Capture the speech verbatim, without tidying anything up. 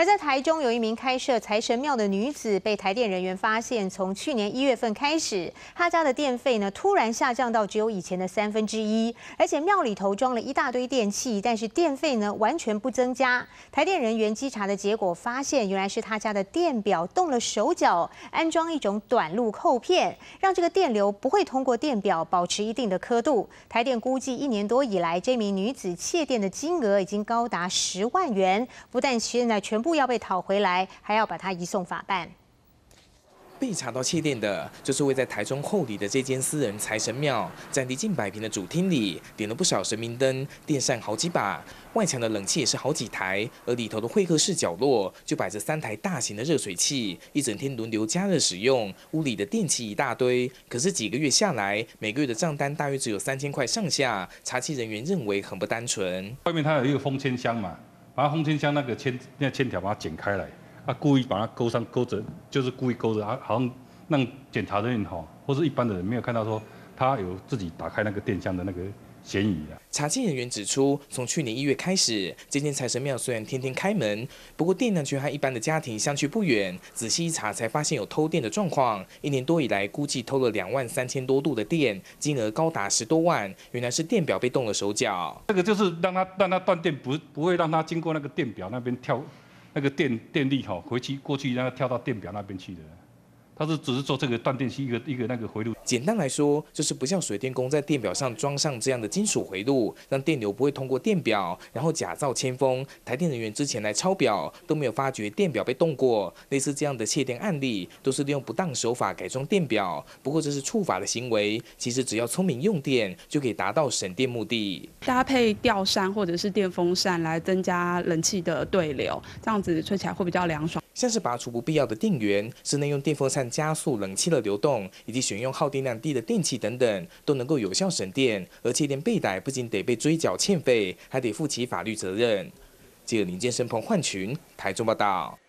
而在台中，有一名开设财神庙的女子被台电人员发现，从去年一月份开始，她家的电费呢突然下降到只有以前的三分之一，而且庙里头装了一大堆电器，但是电费呢完全不增加。台电人员稽查的结果发现，原来是她家的电表动了手脚，安装一种短路扣片，让这个电流不会通过电表，保持一定的刻度。台电估计一年多以来，这名女子窃电的金额已经高达十万元，不但现在全部要被讨回来，还要把他移送法办。 被查到窃电的，就是位在台中后里的这间私人财神庙，占地近百平的主厅里，点了不少神明灯，电扇好几把，外墙的冷气也是好几台，而里头的会客室角落就摆着三台大型的热水器，一整天轮流加热使用。屋里的电器一大堆，可是几个月下来，每个月的账单大约只有三千块上下。查气人员认为很不单纯。 外面它有一个封签箱嘛。 把它封签箱那个签那签条把它剪开来，啊，故意把它勾上勾着，就是故意勾着，啊，好像让检查人员哈，或是一般的人没有看到说他有自己打开那个电箱的那个嫌疑啊。 查缉人员指出，从去年一月开始，这间财神庙虽然天天开门，不过电量却和一般的家庭相去不远。仔细一查，才发现有偷电的状况。一年多以来，估计偷了两万三千多度的电，金额高达十多万。原来是电表被动了手脚。 这个就是让它让它断电，不不会让它经过那个电表那边跳，那个电电力哈回去过去让它跳到电表那边去的。 它是只是做这个断电器一个一个那个回路。 简单来说，就是不像水电工在电表上装上这样的金属回路，让电流不会通过电表，然后假造签封。台电人员之前来抄表都没有发觉电表被动过。类似这样的窃电案例，都是利用不当手法改装电表。不过这是触法的行为，其实只要聪明用电，就可以达到省电目的。 搭配吊扇或者是电风扇来增加冷气的对流，这样子吹起来会比较凉爽。 像是拔除不必要的电源，室内用电风扇加速冷气的流动，以及选用耗电量低的电器等等，都能够有效省电。而窃电被逮，不仅得被追缴欠费，还得负起法律责任。记者林建生、彭焕群，台中报道。